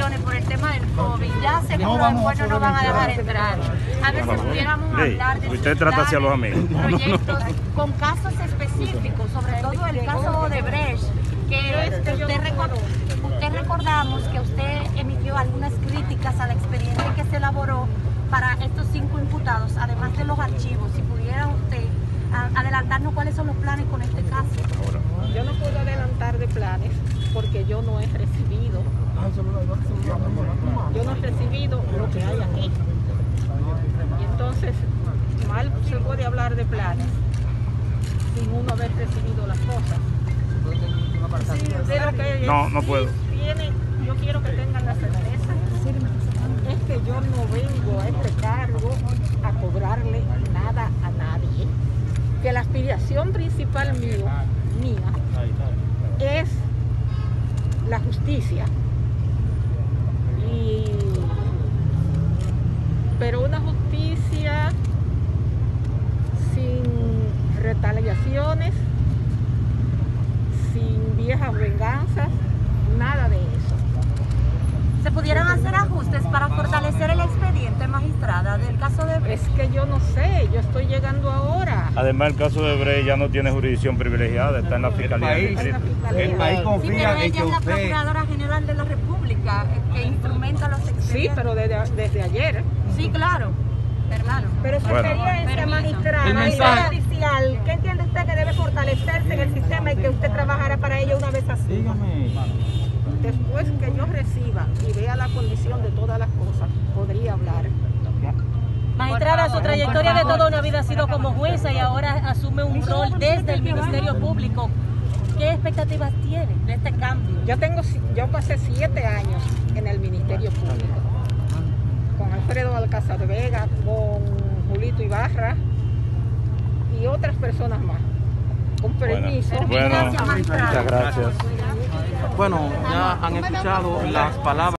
restricciones por el tema del COVID, ya sé que los acuerdos no van a dejar entrar. A ver si pudiéramos hablar de usted trata hacia los amigos. Proyectos con casos específicos, sobre todo el caso de Brecht, que usted recordamos que usted emitió algunas críticas al expediente que se elaboró para estos 5 imputados, además de los archivos. Si pudiera usted adelantarnos cuáles son los planes con este caso. Yo no puedo adelantar de planes porque yo no he recibido lo que hay aquí. Y entonces mal se puede hablar de planes sin uno haber recibido las cosas. No puedo. Yo quiero que tengan la certeza es que yo no vengo a este cargo a cobrarle nada a nadie, que la aspiración principal mía es la justicia, pero una justicia sin retaliaciones, sin viejas venganzas, nada de eso. ¿Se pudieran hacer ajustes para fortalecer el expediente, magistrada, del caso de Brecht? Es que yo no sé, yo estoy llegando ahora. Además, el caso de Brecht ya no tiene jurisdicción privilegiada, está en la Fiscalía. El país confía en que ella es la usted... Procuradora General de la República, que instrumenta los expedientes. Sí, pero desde ayer. Sí, claro, hermano. Pero su experiencia, magistrada, judicial, ¿qué entiende usted que debe fortalecerse en el sistema y que usted trabajara para ello una vez así? Dígame. Después que yo reciba y vea la condición de todas las cosas, podría hablar. Magistrada, su trayectoria de toda una vida ha sido como jueza y ahora asume un rol desde el Ministerio Público. ¿Qué expectativas tiene de este cambio? Yo pasé 7 años en el Ministerio Público, con Alfredo Alcázar Vega, con Julito Ibarra y otras personas más. Con permiso. Bueno, muchas gracias. Bueno, ya han escuchado las palabras.